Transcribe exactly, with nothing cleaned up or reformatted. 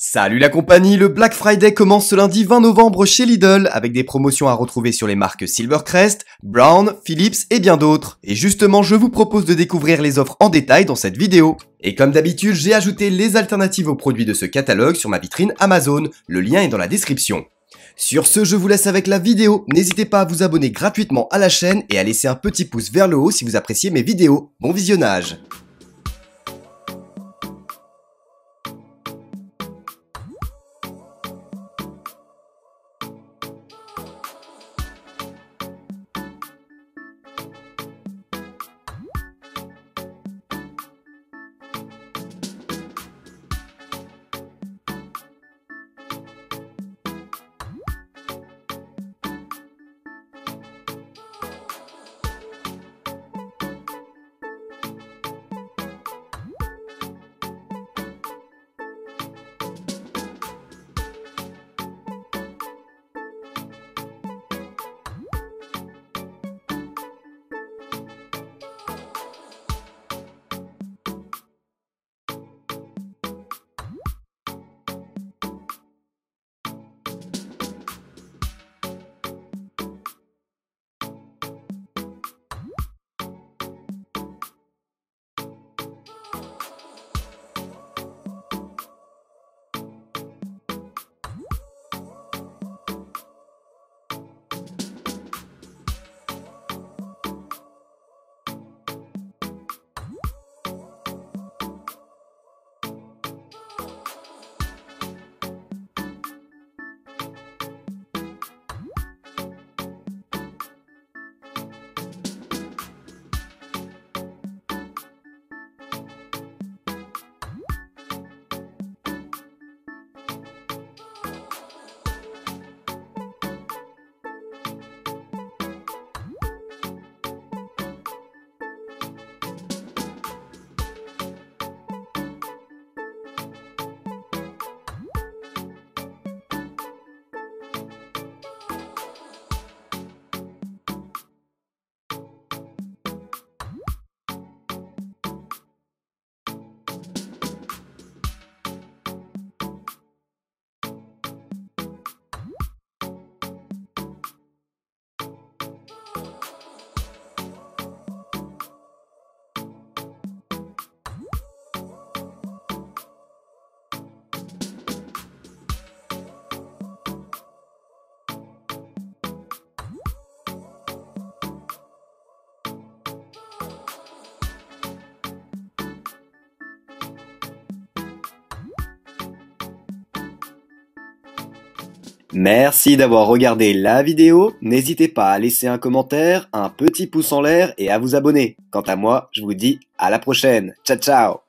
Salut la compagnie, le Black Friday commence ce lundi vingt novembre chez Lidl avec des promotions à retrouver sur les marques Silvercrest, Brown, Philips et bien d'autres. Et justement, je vous propose de découvrir les offres en détail dans cette vidéo. Et comme d'habitude, j'ai ajouté les alternatives aux produits de ce catalogue sur ma vitrine Amazon, le lien est dans la description. Sur ce, je vous laisse avec la vidéo, n'hésitez pas à vous abonner gratuitement à la chaîne et à laisser un petit pouce vers le haut si vous appréciez mes vidéos. Bon visionnage! Merci d'avoir regardé la vidéo, n'hésitez pas à laisser un commentaire, un petit pouce en l'air et à vous abonner. Quant à moi, je vous dis à la prochaine. Ciao ciao!